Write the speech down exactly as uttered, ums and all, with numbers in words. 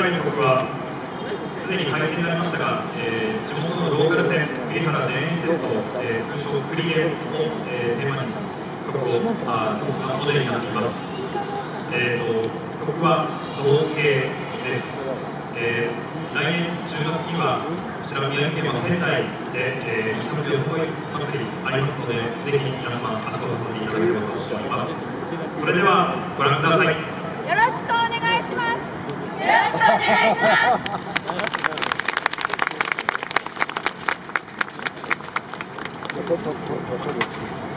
回の曲はすでに配信になりましたが、えー、地元のローカル線栗原田園テスト、えー、通称栗毛を、えー、テーマに曲をあ曲がモデルになっています。えー、と曲は造形です。えー、来年じゅうがつにはこちら宮城県は仙台で、えー、一目よさこい祭りありますので、ぜひ皆様足を運んでいただければと思います。それではご覧ください。 よろしくお願いします。よろしくお願いします。